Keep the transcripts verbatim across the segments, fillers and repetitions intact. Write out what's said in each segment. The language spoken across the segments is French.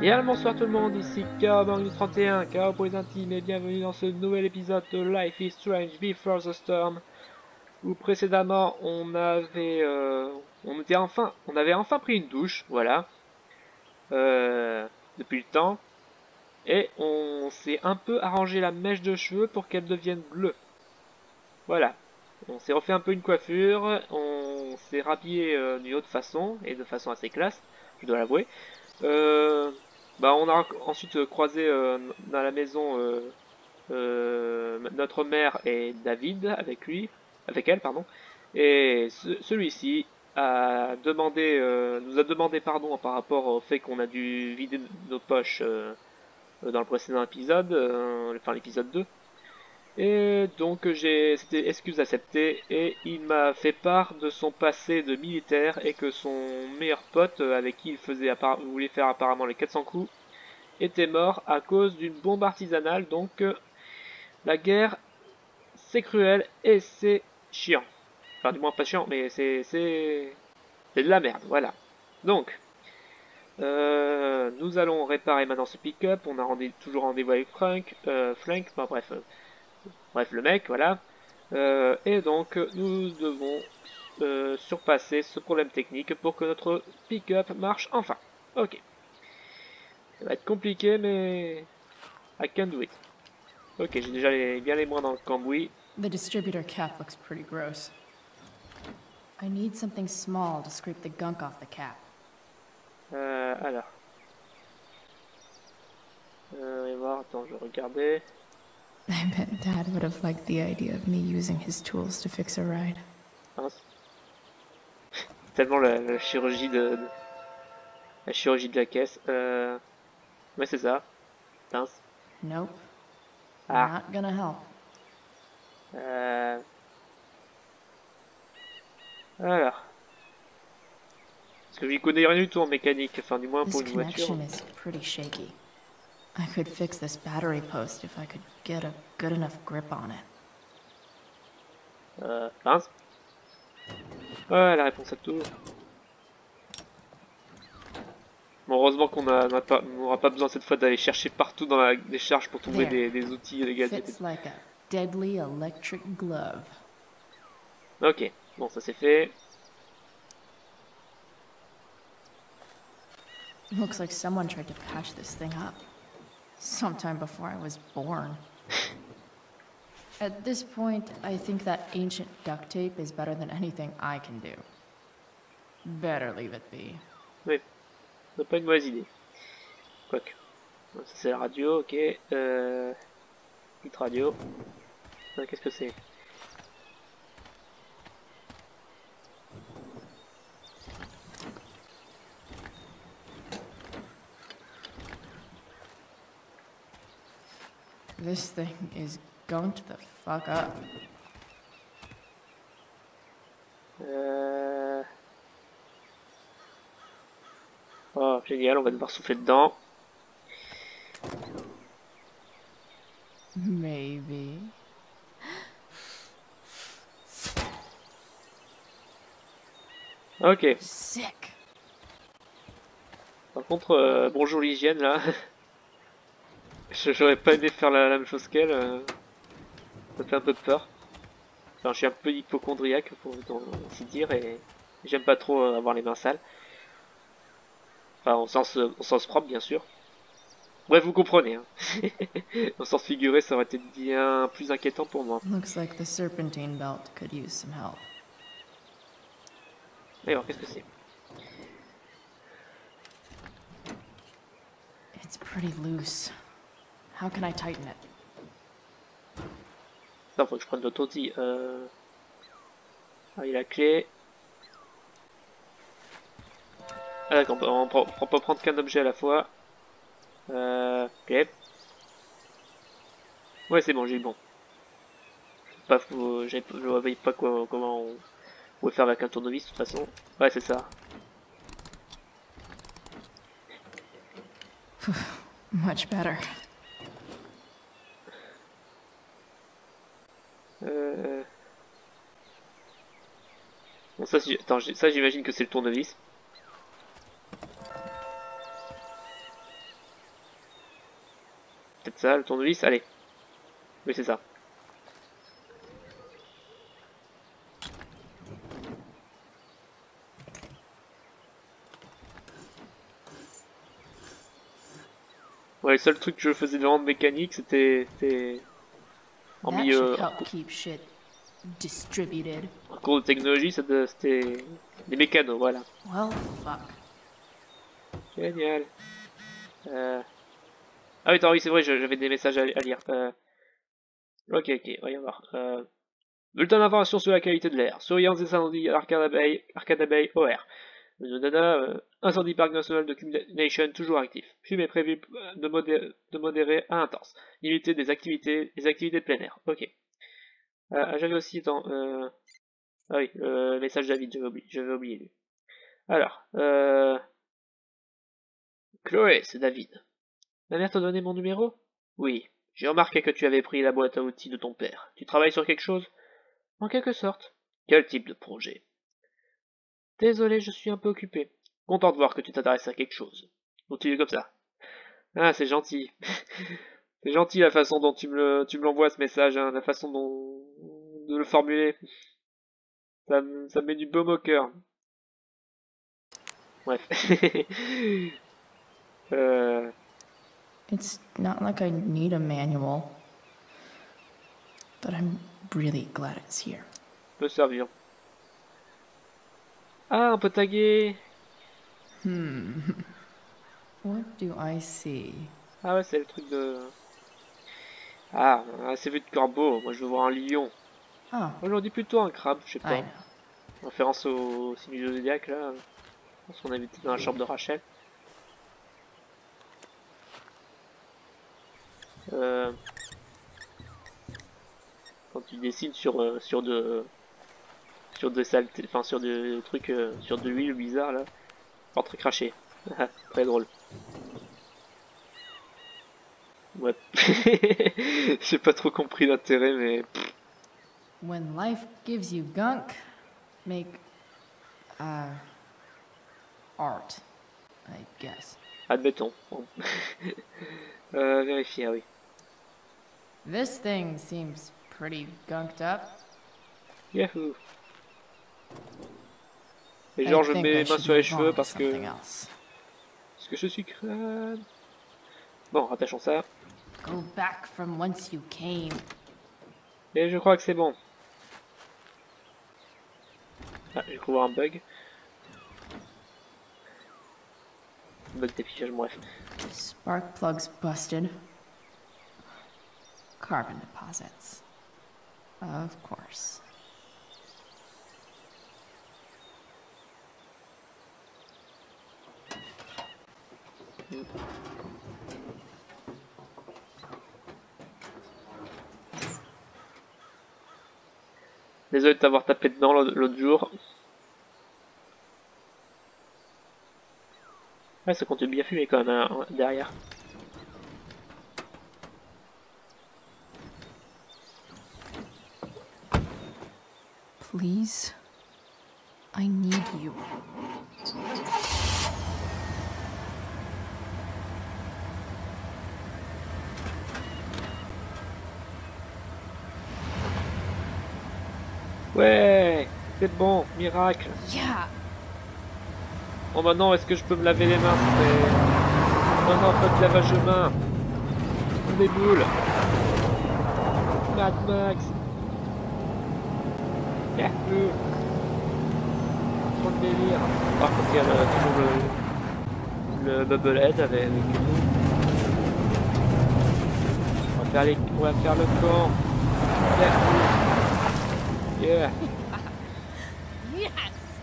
Bien le bonsoir tout le monde, ici K O trente et un, K O pour les intimes, et bienvenue dans ce nouvel épisode de Life is Strange Before the Storm, où précédemment on avait, euh, on était enfin, on avait enfin pris une douche, voilà, euh, depuis le temps, et on s'est un peu arrangé la mèche de cheveux pour qu'elle devienne bleue, voilà. On s'est refait un peu une coiffure, on s'est rhabillé euh, d'une autre façon, et de façon assez classe, je dois l'avouer. Euh, bah on a ensuite euh, croisé euh, dans la maison euh, euh, notre mère et David avec lui, avec elle pardon, et ce- celui-ci a demandé, euh, nous a demandé pardon par rapport au fait qu'on a dû vider nos poches euh, dans le précédent épisode, euh, enfin l'épisode deux. Et donc j'ai, c'était excuse acceptée et il m'a fait part de son passé de militaire et que son meilleur pote euh, avec qui il faisait appara- voulait faire apparemment les quatre cents coups était mort à cause d'une bombe artisanale. Donc euh, la guerre c'est cruel et c'est chiant. Enfin du moins pas chiant mais c'est c'est c'est de la merde, voilà. Donc euh, nous allons réparer maintenant ce pick-up. On a rendez toujours rendez-vous avec Frank, euh, Frank, enfin bref, euh, bref le mec, voilà. Euh, et donc, nous devons euh, surpasser ce problème technique pour que notre pick-up marche enfin. Ok. Ça va être compliqué, mais I can do it. Ok, j'ai déjà les, bien les mains dans le cambouis. The distributor cap looks pretty gross. I need something small to scrape the gunk off the cap. Euh, alors. Euh, et voir, attends, je regardais. I bet Dad would have liked the idea of me using his tools to fix a ride. Mince. Tellement la, la chirurgie de, de- la chirurgie de la caisse. Euh, ouais, c'est ça. Mince. Nope. Ah. Not gonna help. Euh, alors. Parce que j'y connais rien du tout en mécanique, enfin du moins pour This une voiture. connection is pretty shaky. I could fix this battery post if I could get a good enough grip on it. Euh, mince. Ouais, la réponse à tout. Bon, heureusement qu'on n'aura pas, pas besoin cette fois d'aller chercher partout dans la décharge pour trouver There. des, des outils, des gadgets et Fits like a deadly electric glove. tout. Ok, bon, ça c'est fait. Looks like someone tried to patch this thing up. Sometime before I was born. At this point, I think that ancient duct tape is better than anything I can do. Better leave it be. Oui, c'est pas une mauvaise idée. Quoique. Bon, ça c'est la radio, ok. Euh... Petite radio. Ah, qu'est-ce que c'est? This thing is going to the fuck up. Euh... Oh, génial, on va devoir souffler dedans. Maybe. Ok. Sick. Par contre, euh, bonjour l'hygiène là. J'aurais pas aimé faire la, la même chose qu'elle. Euh... Ça fait un peu peur. Enfin, je suis un peu hypochondriaque pour ainsi dire et j'aime pas trop euh, avoir les mains sales. Enfin, au sens, euh, au sens propre, bien sûr. Bref, vous comprenez. Hein. Au sens figuré, ça aurait été bien plus inquiétant pour moi. Looks like the serpentine belt could use some help. Alors, qu'est-ce que c'est? It's pretty loose. How can I tighten it? Ça, faut que je prenne d'autres outils. Euh... Ah, il y a la clé. Ah d'accord, on peut, on peut prendre qu'un objet à la fois. Euh... Ok. Ouais, c'est bon, j'ai eu bon. Pas, faut, je ne voyais pas quoi, comment on pouvait faire avec un tournevis de toute façon. Ouais, c'est ça. Much better. Euh... Bon, ça, attends, ça j'imagine que c'est le tournevis. Ça, le tournevis, allez. Oui, c'est ça. Ouais, le seul truc que je faisais de vente mécanique, c'était... En That milieu... should En, help keep shit distributed. en cours de technologie, c'était... Des mécanos, voilà. Well, fuck. Génial. Euh... Ah oui, attends, oui, c'est vrai, j'avais des messages à, à lire. Euh... Ok, ok, voyons voir. Euh... Bulletin d'information sur la qualité de l'air. Surveillance des incendies Arcade Bay, Arcade Bay O R. Nana, euh, incendie parc national de Cube Nation toujours actif. Fumée prévue de, modé de modéré à intense. Limiter des activités, des activités de plein air. Ok. Euh, j'avais aussi dans... Euh... Ah oui, le message David, j'avais oublié, j'avais oublié lui. Alors, euh... Chloé, c'est David. Ma mère t'a donné mon numéro? Oui. J'ai remarqué que tu avais pris la boîte à outils de ton père. Tu travailles sur quelque chose? En quelque sorte. Quel type de projet? Désolé, je suis un peu occupé. Content de voir que tu t'intéresses à quelque chose. Continue comme ça. Ah, c'est gentil. C'est gentil la façon dont tu me le, tu me l'envoies ce message, hein, la façon dont de le formuler. Ça, me- ça me met du baume au cœur. Bref. euh, It's not like I need a manual, but I'm really glad it's here. peut servir. Ah, on peut taguer. Hmm. What do I see? Ah ouais, c'est le truc de... Ah, assez vu de corbeau. Moi, je veux voir un lion. Oh, Aujourd'hui, plutôt un crabe, je sais I pas. know. Référence au signe du zodiaque, là. Parce qu'on avait été dans la chambre de Rachel. Euh... Quand tu dessines sur, euh, sur de... Sur des saletés... Enfin, sur des trucs... Euh, sur de l'huile bizarre, là. Portrait craché. Très drôle. Ouais. J'ai pas trop compris l'intérêt, mais... When life gives you gunk, make, uh, art, I guess. Admettons. Bon. euh, vérifier, ah oui. This thing seems pretty gunked up. Yahoo! Et I genre, je think mets I les mains should sur les move cheveux on to parce que... something else. Parce que je suis crade. Bon, attachons ça. Go back from whence you came. Et je crois que c'est bon. Ah, j'ai cru voir un bug. Bug d'affichage, bref. Spark plugs busted. Carbon deposits. Of course. Désolé de t'avoir tapé dedans l'autre jour. Ouais, ça compte bien fumer quand même hein, derrière. Please, I need you. Ouais, c'est bon, miracle. Yeah. Bon maintenant, est-ce que je peux me laver les mains? Non, non, pas de lavage de mains. On déboule. Mad Max. Yahoo. Trop de délire. Par contre, il y a le, toujours le, le Bubblehead avec, avec nous. On va faire, les, on va faire le camp. Yahoo. Yeah. Yes.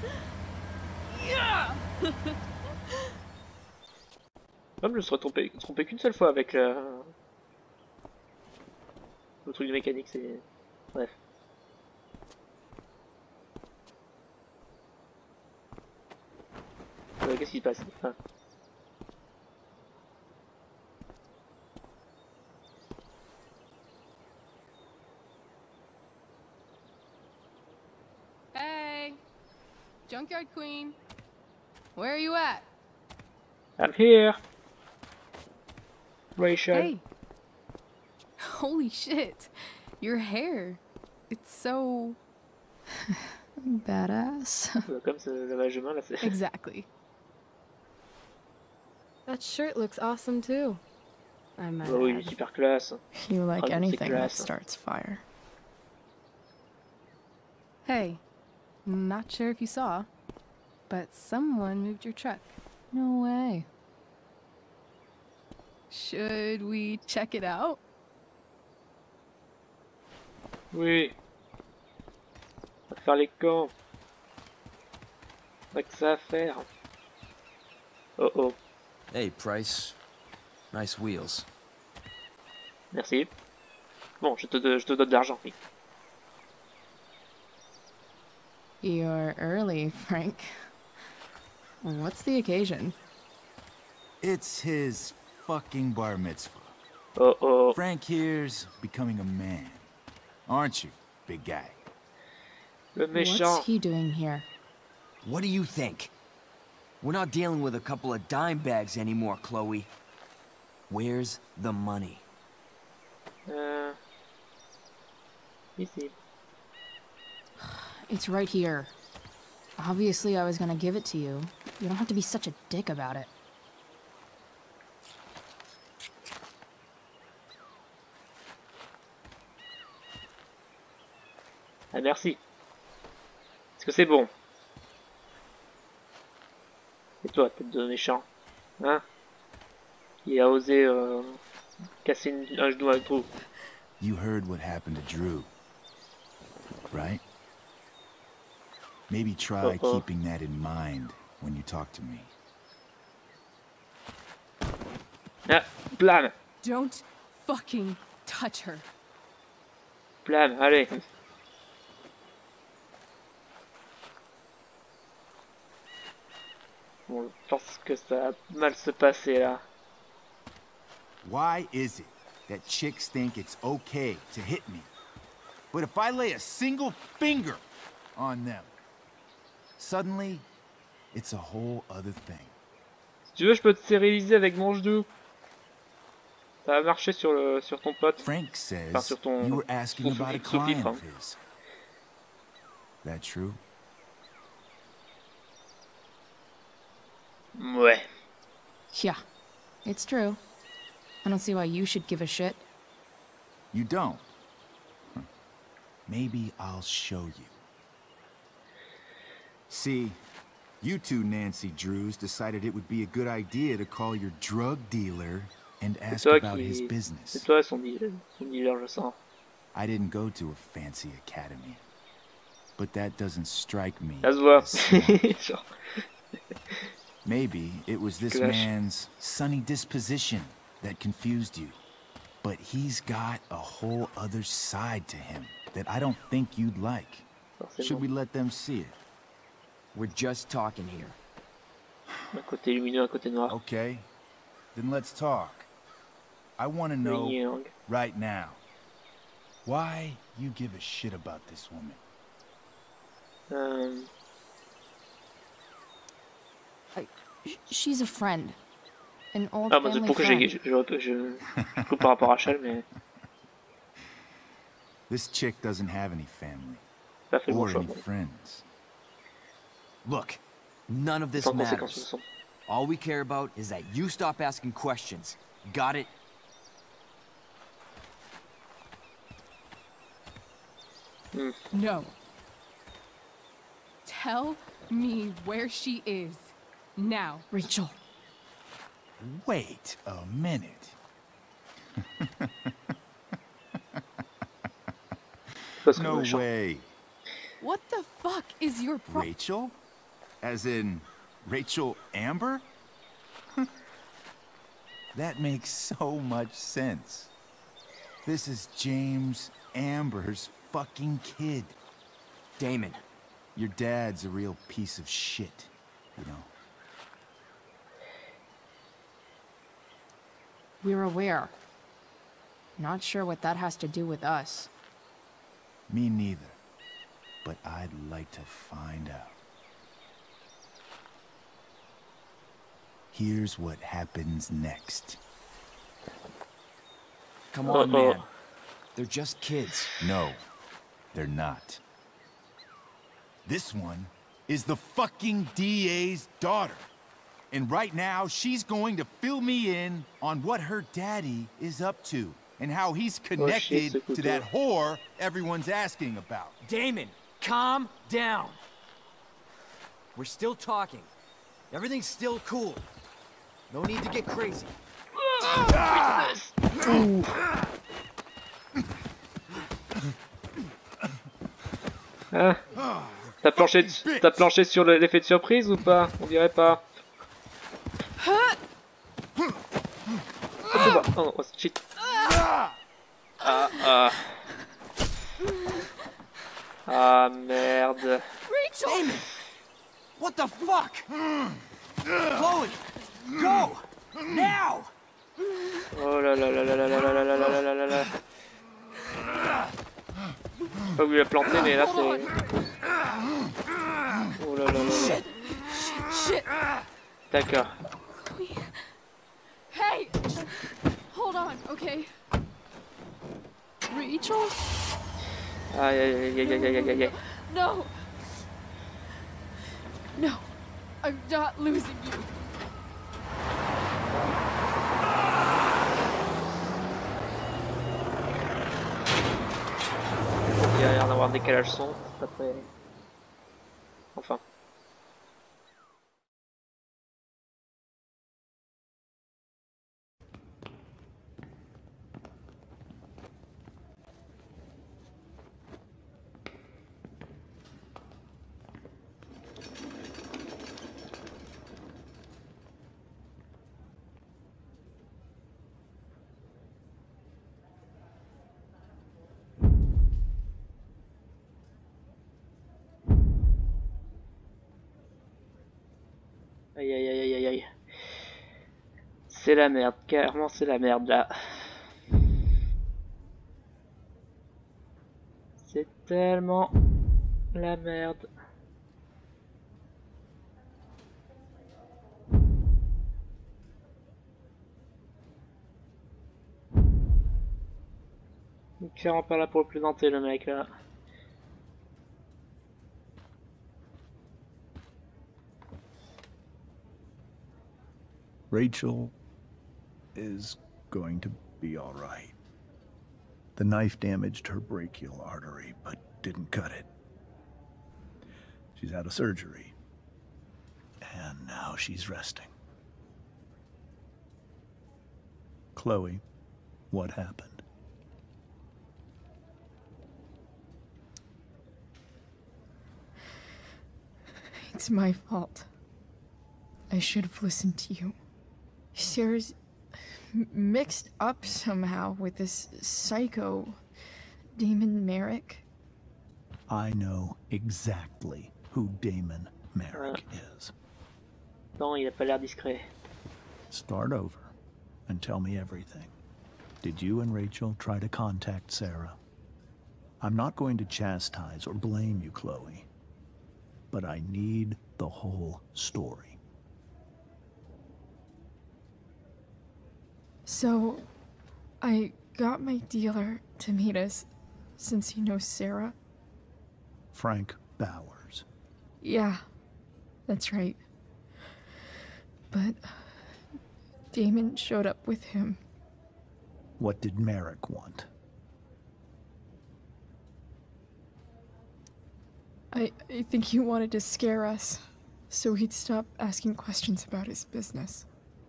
Yeah. Même je me serais trompé, trompé qu'une seule fois avec le, le truc de mécanique, c'est... Bref. Euh, Qu'est-ce qui se passe ah. Hey, Junkyard Queen, where are you at? I'm here. Rachel. Hey, Holy shit. Your hair. It's so... Badass. Euh, Comme ce lavage de main là, c'est. Exactly. That shirt looks awesome too. I might Oh oui, il est add. super classe. You like Oh, c'est anything that classe. starts fire. Hey, not sure if you saw, but someone moved your truck. No way. Should we check it out? Oui. On va faire les camps. Pas que ça à faire. Oh oh, Hey, Price. Nice wheels. merci. Bon, je te, je te donne de l'argent, oui. You're early, Frank. What's the occasion? It's his fucking bar mitzvah. Oh oh. Frank here's becoming a man. Aren't you, big guy? Le méchant. What's he doing here? What do you think? We're not dealing with a couple of dime bags anymore, Chloe. Where's the money? Euh... Ici. It's right here. Obviously, I was gonna give it to you. You don't have to be such a dick about it. Ah merci. Est-ce que c'est bon? Et toi, tête de méchant, hein? Qui a osé euh, casser une, un genou à Drew. You heard what happened to Drew, right? Maybe try Uh-oh. keeping that in mind when you talk to me. Ah, blam, Don't fucking touch her. blam, allez. Bon, je pense que ça va mal se passer là. Why is it that chicks think it's okay to hit me? But if I lay a single finger on them, suddenly, it's a whole other thing. Si tu veux, je peux te stériliser avec mon genou. Ça va marcher sur le sur ton pote. Frank says Enfin, sur ton- you were asking sur about a sous- client sous-fifre, of his. That true? Ouais. Yeah, it's true. I don't see why you should give a shit. You don't? Huh. Maybe I'll show you. See, you two Nancy Drews decided it would be a good idea to call your drug dealer and C'est ask toi about his qui. C'est business. toi son dealer, son dealer, je sens. I didn't go to a fancy academy, but that doesn't strike me Ça se voit. as smart. Genre, Maybe it was this Clash. man's sunny disposition that confused you. But he's got a whole other side to him that I don't think you'd like. Should we forcément. let them see it? We're just talking here. Un côté lumineux, un côté noir. Okay, then let's talk. I want to know Yin yang. right now why you give a shit about this woman. Euh, Sh- She's a friend. An old Ah, bah, c'est family pour que j'ai. friend. Je, je, je, je coupe par rapport à Chal, mais This chick doesn't have any family pas fait le bon or choix. any Bon. friends. Look, none of this Sans conséquence, de toute matters. façon. All we care about is that you stop asking questions. Got it? No. Tell me where she is. Now. Rachel. Wait a minute. Parce que No méchant. way. What the fuck is your pro- Rachel? As in Rachel Amber? That makes so much sense. This is James Amber's fucking kid. Damon, Your dad's a real piece of shit, you know. We're aware. Not sure what that has to do with us. Me neither. But I'd like to find out. Here's what happens next. come on, Uh-oh. man. They're just kids. No, they're not. This one is the fucking D A's daughter. And right now, she's going to fill me in on what her daddy is up to and how he's connected Oh, shit, to that whore everyone's asking about. Damon, calm down. We're still talking. Everything's still cool. No need to get crazy. Ah T'as planché, t'as planché sur l'effet de surprise ou pas? On dirait pas. Oh, c'est bon. Oh, oh, shit. Ah, ah. Ah, merde. Damon! What the fuck? Chloe! Go! Now! Oh là là là là là là là là là là là là là. Pas voulu la planter, mais là c'est. Oh là là là là. Shit! D'accord. Hey! Just hold on, okay? Rachel? Aïe aïe aïe aïe aïe aïe aïe. No! No! I'm not losing you. Il y a l'air d'avoir un décalage son, c'est pas très. Enfin. Aïe aïe aïe aïe aïe. C'est la merde, carrément c'est la merde là. C'est tellement la merde. Il est clairement pas là pour le plaisanter le mec là. Rachel is going to be all right. The knife damaged her brachial artery, but didn't cut it. She's out of surgery, and now she's resting. Chloe, what happened? It's my fault. I should have listened to you. Sarah's mixed up somehow with this psycho Damon Merrick. I know exactly who Damon Merrick is. Non, il a pas l'air discret. Start over and tell me everything. Did you and Rachel try to contact Sarah? I'm not going to chastise or blame you, Chloe, but I need the whole story. So, I got my dealer to meet us, since he knows Sarah. Frank Bowers. Yeah, that's right. But Damon showed up with him. What did Merrick want? I, I think he wanted to scare us, so he'd stop asking questions about his business.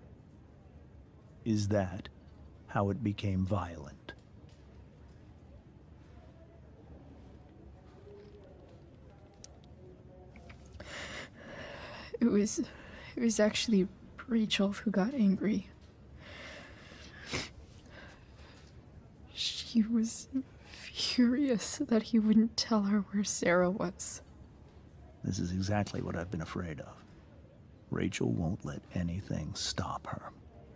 Is that how it became violent? It was... it was actually Rachel who got angry. She was furious that he wouldn't tell her where Sarah was. This is exactly what I've been afraid of. Rachel won't let anything stop her.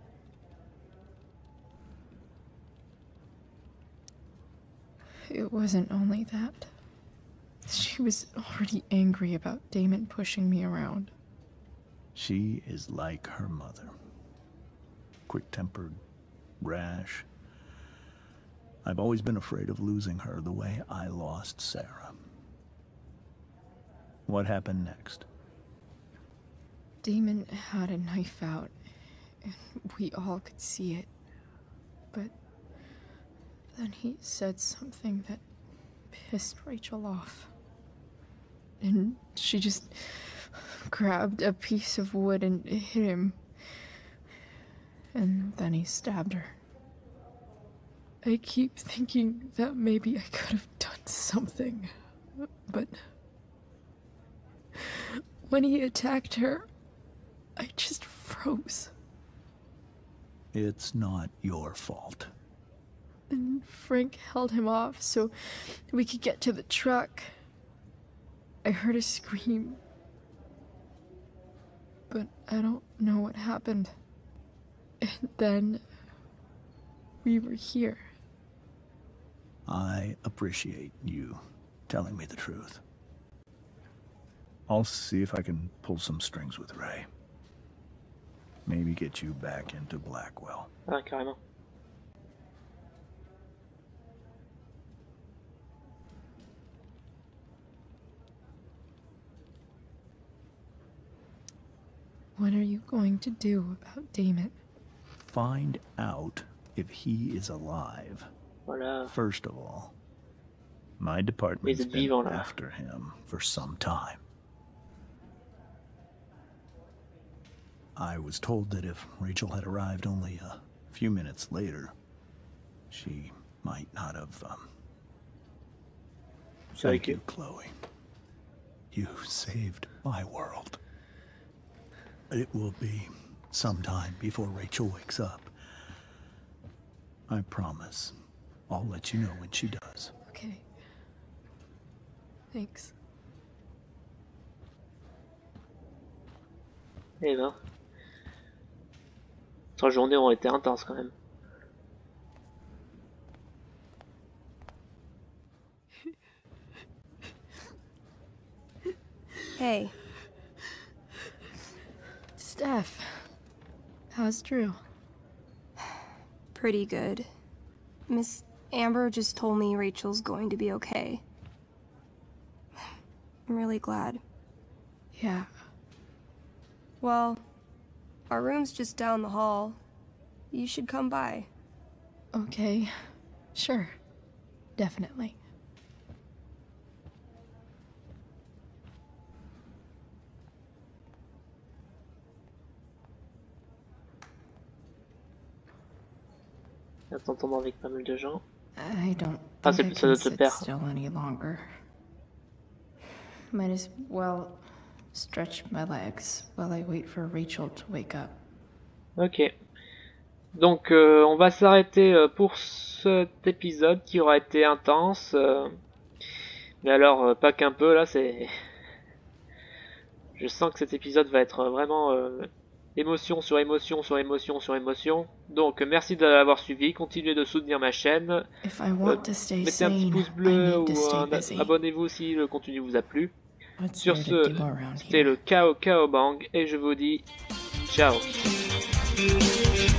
It wasn't only that. She was already angry about Damon pushing me around. She is like her mother. Quick-tempered, rash, I've always been afraid of losing her the way I lost Sarah. What happened next? Damon had a knife out, and we all could see it. But then he said something that pissed Rachel off. And she just grabbed a piece of wood and hit him. And then he stabbed her. I keep thinking that maybe I could have done something, but when he attacked her, I just froze. It's not your fault. And Frank held him off so we could get to the truck. I heard a scream, but I don't know what happened. And then we were here. I appreciate you telling me the truth. I'll see if I can pull some strings with Ray. Maybe get you back into Blackwell. Ah, carrément. What are you going to do about Damon? Find out if he is alive. Voilà. First of all, my department's Mais il est been vivant, là. after him for some time. I was told that if Rachel had arrived only a few minutes later, she might not have, um... Thank you, Chloe. You saved my world. It will be some time before Rachel wakes up. I promise. I'll let you know when she does. Okay. Thanks. Eh ben. Trois journées ont été intenses quand même. Hey. Steph, how's Drew? Pretty good. Miss Amber just told me Rachel's going to be okay. I'm really glad. Yeah. Well, our room's just down the hall. You should come by. Okay. Sure. Definitely. T'entends avec pas mal de gens. I don't Ah, think I c'est ça can doit te sit perdre. still any longer. Might as well stretch my legs while I wait for Rachel to wake up. Ok. Donc euh, on va s'arrêter euh, pour cet épisode qui aura été intense. Euh... Mais alors euh, pas qu'un peu là, c'est... Je sens que cet épisode va être vraiment euh, émotion sur émotion sur émotion sur émotion. Donc merci de l'avoir suivi, continuez de soutenir ma chaîne. If I want to stay Mettez un petit sane, pouce I bleu need to ou stay un... busy. abonnez-vous si le contenu vous a plu. What's Sur there ce, to do around c'était here? le K O K O Bang et je vous dis ciao.